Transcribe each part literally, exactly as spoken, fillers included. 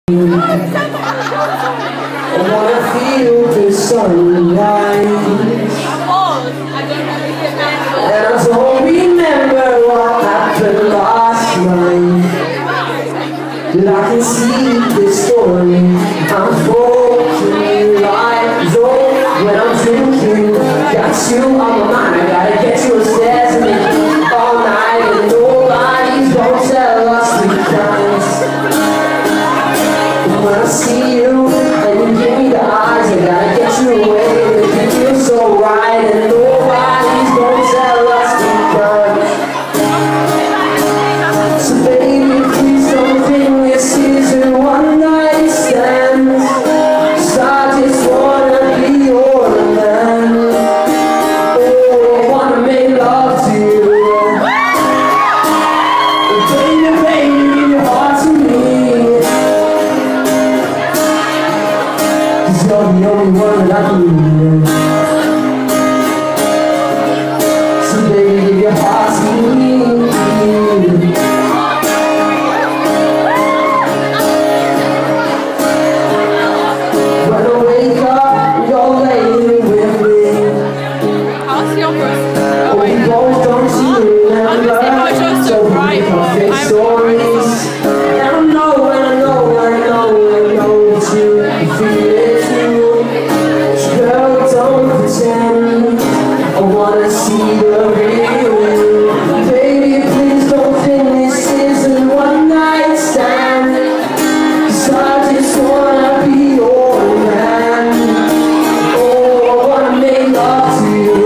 I wanna feel the sunrise, and I don't remember what happened last night. But I can see the story unfolding like though when I'm drinking. Got you on my mind, I gotta get you upstairs and make all night, and nobody's gonna tell us the crimes. When I see you and you give me the eyes, I gotta get you away, make you feel so right, and nobody's gonna tell us the crime. So baby, please don't think this is a one night stand, 'cause I just wanna be your man. Oh, I wanna make love to you. Baby, baby, give your heart to me. You're the only one that I need. So baby, give your heart to me. When I wake up, you're laying with me. Oh, we both don't see you remember. So we can fake stories. And I know, and I know, and I know, and I know that you feel it. I wanna see the real you. Baby, please don't think this is a one night stand, 'cause I just wanna be your man. Oh, I wanna make love to you.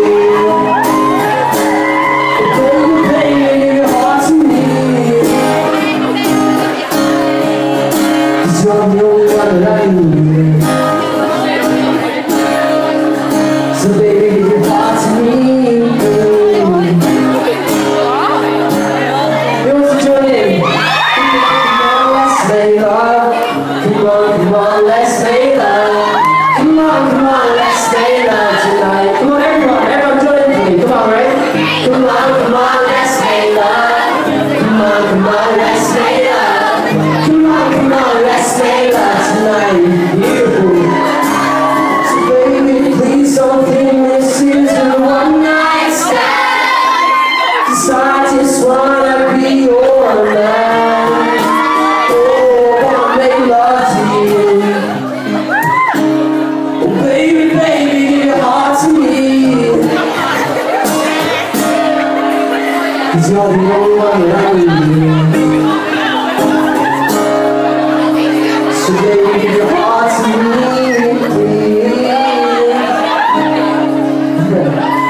Baby, baby, give your heart to me, 'cause you're the only one that I need. So baby, give your heart to me. You want to join in? Come on, come on, let's make love. Come on, come on, let's make love. Come on, come on, let's make love tonight. Come on, everyone, everyone join in for me. Come on, right? Come on, come on, let's make love. Come on, come on, let's make love. Come on, come on, let's make love tonight. Beautiful. So baby, please don't think this is a one night stand, 'cause I just wanna be your man. Oh, I wanna make love to you. Oh baby, baby, give your heart to me, 'cause you're the only one that I need. So baby, give your heart to me, please. Yeah.